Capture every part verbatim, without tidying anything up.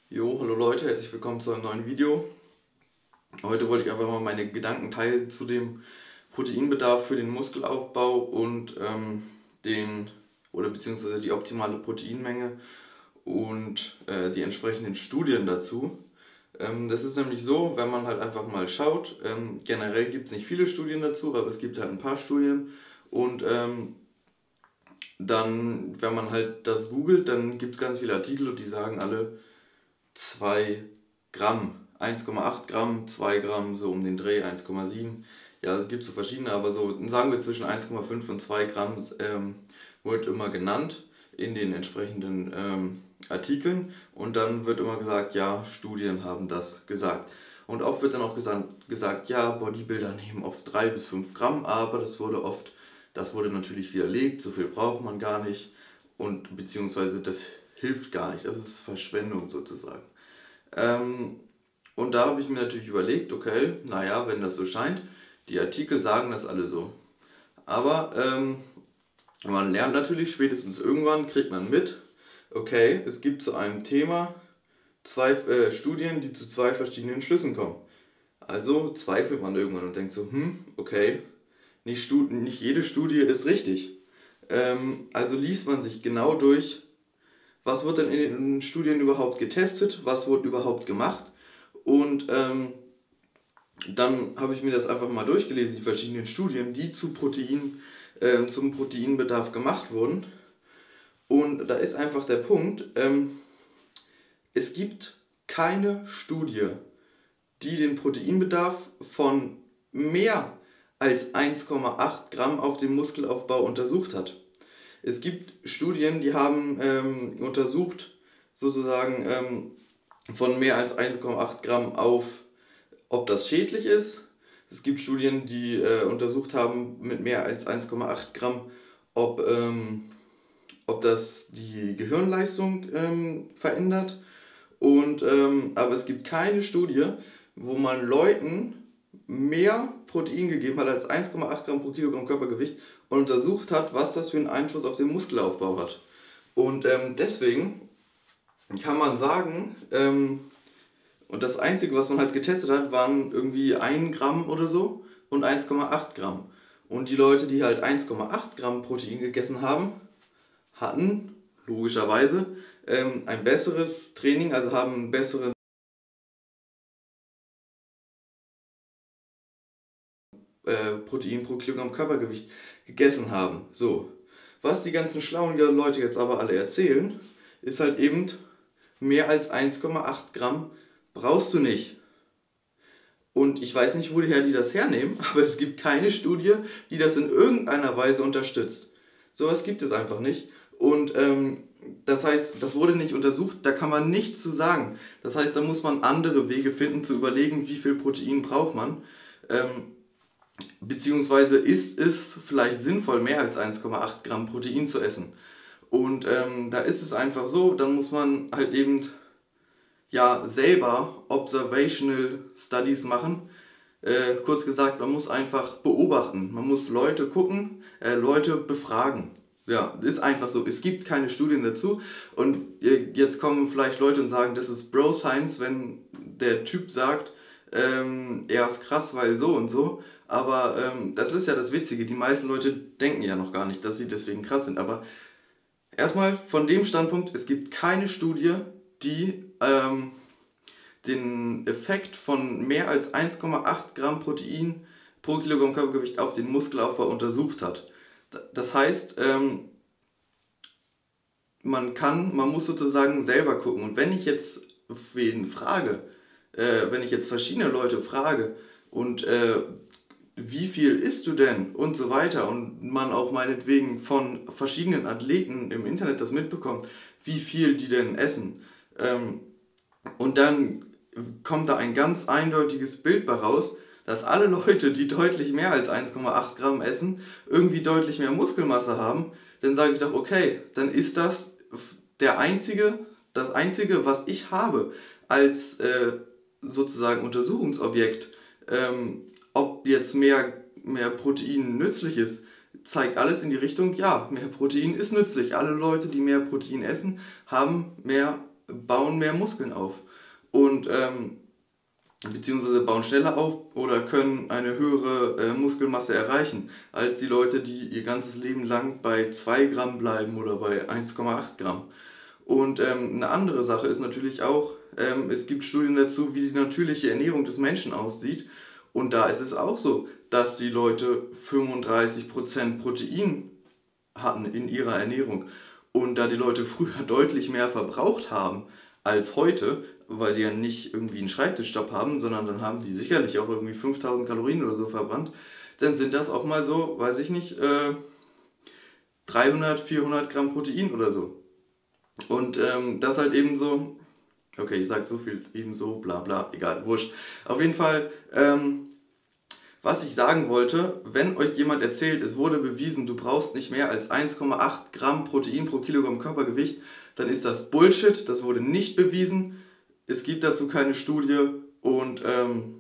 Jo, hallo Leute, herzlich willkommen zu einem neuen Video. Heute wollte ich einfach mal meine Gedanken teilen zu dem Proteinbedarf für den Muskelaufbau und ähm, den oder beziehungsweise die optimale Proteinmenge und äh, die entsprechenden Studien dazu. Ähm, das ist nämlich so, wenn man halt einfach mal schaut, ähm, generell gibt es nicht viele Studien dazu, aber es gibt halt ein paar Studien und ähm, dann, wenn man halt das googelt, dann gibt es ganz viele Artikel und die sagen alle, zwei Gramm, eins Komma acht Gramm, zwei Gramm, so um den Dreh, eins Komma sieben. Ja, es gibt so verschiedene, aber so sagen wir zwischen eins Komma fünf und zwei Gramm ähm, wird immer genannt in den entsprechenden ähm, Artikeln und dann wird immer gesagt, ja, Studien haben das gesagt. Und oft wird dann auch gesagt, gesagt ja, Bodybuilder nehmen oft drei bis fünf Gramm, aber das wurde oft, das wurde natürlich widerlegt, so viel braucht man gar nicht und beziehungsweise das hilft gar nicht, das ist Verschwendung sozusagen. Ähm, und da habe ich mir natürlich überlegt, okay, naja, wenn das so scheint, die Artikel sagen das alle so. Aber ähm, man lernt natürlich spätestens irgendwann, kriegt man mit, okay, es gibt zu einem Thema zwei äh, Studien, die zu zwei verschiedenen Schlüssen kommen. Also zweifelt man irgendwann und denkt so, hm, okay, nicht, Stud nicht jede Studie ist richtig. Ähm, also liest man sich genau durch, was wird denn in den Studien überhaupt getestet, was wird überhaupt gemacht. Und ähm, dann habe ich mir das einfach mal durchgelesen, die verschiedenen Studien, die zu Protein, äh, zum Proteinbedarf gemacht wurden. Und da ist einfach der Punkt, ähm, es gibt keine Studie, die den Proteinbedarf von mehr als eins Komma acht Gramm auf den Muskelaufbau untersucht hat. Es gibt Studien, die haben ähm, untersucht, sozusagen ähm, von mehr als eins Komma acht Gramm auf, ob das schädlich ist. Es gibt Studien, die äh, untersucht haben mit mehr als eins Komma acht Gramm, ob, ähm, ob das die Gehirnleistung ähm, verändert. Und, ähm, aber es gibt keine Studie, wo man Leuten mehr Protein gegeben hat als eins Komma acht Gramm pro Kilogramm Körpergewicht und untersucht hat, was das für einen Einfluss auf den Muskelaufbau hat. Und ähm, deswegen kann man sagen, ähm, und das Einzige, was man halt getestet hat, waren irgendwie ein Gramm oder so und eins Komma acht Gramm. Und die Leute, die halt eins Komma acht Gramm Protein gegessen haben, hatten logischerweise ähm, ein besseres Training, also haben einen besseren äh, Protein pro Kilogramm Körpergewicht gegessen haben. So. Was die ganzen schlauen Leute jetzt aber alle erzählen, ist halt eben, mehr als eins Komma acht Gramm brauchst du nicht. Und ich weiß nicht, woher die das hernehmen, aber es gibt keine Studie, die das in irgendeiner Weise unterstützt. Sowas gibt es einfach nicht. Und ähm, das heißt, das wurde nicht untersucht, da kann man nichts zu sagen. Das heißt, da muss man andere Wege finden, zu überlegen, wie viel Protein braucht man. Ähm, beziehungsweise ist es vielleicht sinnvoll, mehr als eins Komma acht Gramm Protein zu essen. Und ähm, da ist es einfach so, dann muss man halt eben ja selber Observational Studies machen. Äh, kurz gesagt, man muss einfach beobachten. Man muss Leute gucken, äh, Leute befragen. Ja, ist einfach so. Es gibt keine Studien dazu. Und jetzt kommen vielleicht Leute und sagen, das ist Bro Science, wenn der Typ sagt, ähm, er ist krass, weil so und so. Aber ähm, das ist ja das Witzige. Die meisten Leute denken ja noch gar nicht, dass sie deswegen krass sind. Aber erstmal von dem Standpunkt, es gibt keine Studie, die ähm, den Effekt von mehr als eins Komma acht Gramm Protein pro Kilogramm Körpergewicht auf den Muskelaufbau untersucht hat. Das heißt, ähm, man kann, man muss sozusagen selber gucken. Und wenn ich jetzt wen frage, äh, wenn ich jetzt verschiedene Leute frage und äh, wie viel isst du denn und so weiter und man auch meinetwegen von verschiedenen Athleten im Internet das mitbekommt, wie viel die denn essen. Ähm, und dann kommt da ein ganz eindeutiges Bild bei raus, dass alle Leute, die deutlich mehr als eins Komma acht Gramm essen, irgendwie deutlich mehr Muskelmasse haben. Dann sage ich doch, okay, dann ist das der einzige, das einzige, was ich habe als äh, sozusagen Untersuchungsobjekt. Ähm, ob jetzt mehr, mehr Protein nützlich ist, zeigt alles in die Richtung, ja, mehr Protein ist nützlich. Alle Leute, die mehr Protein essen, haben mehr bauen mehr Muskeln auf. Und ähm, beziehungsweise bauen schneller auf oder können eine höhere äh, Muskelmasse erreichen als die Leute, die ihr ganzes Leben lang bei zwei Gramm bleiben oder bei eins Komma acht Gramm. Und ähm, eine andere Sache ist natürlich auch, ähm, es gibt Studien dazu, wie die natürliche Ernährung des Menschen aussieht. Und da ist es auch so, dass die Leute fünfunddreißig Prozent Protein hatten in ihrer Ernährung. Und da die Leute früher deutlich mehr verbraucht haben als heute, weil die ja nicht irgendwie einen Schreibtischjob haben, sondern dann haben die sicherlich auch irgendwie fünftausend Kalorien oder so verbrannt, dann sind das auch mal so, weiß ich nicht, äh, dreihundert, vierhundert Gramm Protein oder so. Und ähm, das halt eben so, okay, ich sag so viel eben so, bla bla, egal, wurscht. Auf jeden Fall, ähm, was ich sagen wollte, wenn euch jemand erzählt, es wurde bewiesen, du brauchst nicht mehr als eins Komma acht Gramm Protein pro Kilogramm Körpergewicht, dann ist das Bullshit, das wurde nicht bewiesen. Es gibt dazu keine Studie und ähm,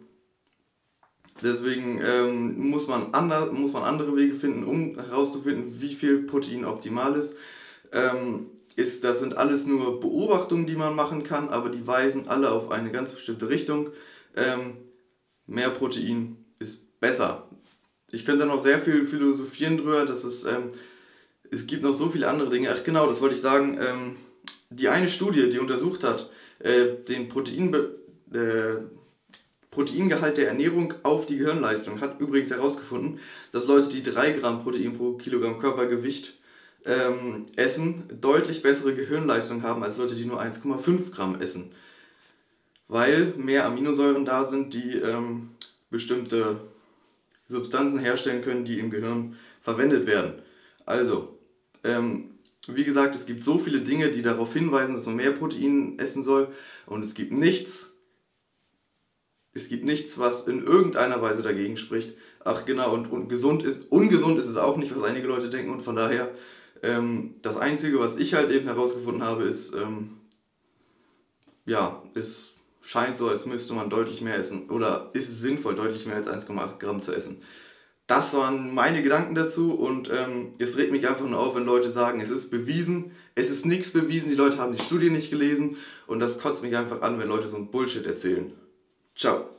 deswegen ähm, muss, man ander, muss man andere Wege finden, um herauszufinden, wie viel Protein optimal ist. Ähm, ist. Das sind alles nur Beobachtungen, die man machen kann, aber die weisen alle auf eine ganz bestimmte Richtung. Ähm, mehr Protein ist besser. Ich könnte noch sehr viel philosophieren drüber, dass es, ähm, es gibt noch so viele andere Dinge. Ach genau, das wollte ich sagen. Ähm, die eine Studie, die untersucht hat, äh, den Protein, äh, Proteingehalt der Ernährung auf die Gehirnleistung, hat übrigens herausgefunden, dass Leute, die drei Gramm Protein pro Kilogramm Körpergewicht ähm, essen, deutlich bessere Gehirnleistung haben als Leute, die nur eins Komma fünf Gramm essen. Weil mehr Aminosäuren da sind, die ähm, bestimmte Substanzen herstellen können, die im Gehirn verwendet werden. Also, ähm, wie gesagt, es gibt so viele Dinge, die darauf hinweisen, dass man mehr Protein essen soll, und es gibt nichts, es gibt nichts, was in irgendeiner Weise dagegen spricht. Ach genau, und, und gesund ist, ungesund ist es auch nicht, was einige Leute denken, und von daher, ähm, das Einzige, was ich halt eben herausgefunden habe, ist, ähm, ja, es scheint so, als müsste man deutlich mehr essen, oder ist es sinnvoll, deutlich mehr als eins Komma acht Gramm zu essen. Das waren meine Gedanken dazu, und ähm, es regt mich einfach nur auf, wenn Leute sagen, es ist bewiesen. Es ist nichts bewiesen, die Leute haben die Studie nicht gelesen, und das kotzt mich einfach an, wenn Leute so ein Bullshit erzählen. Ciao.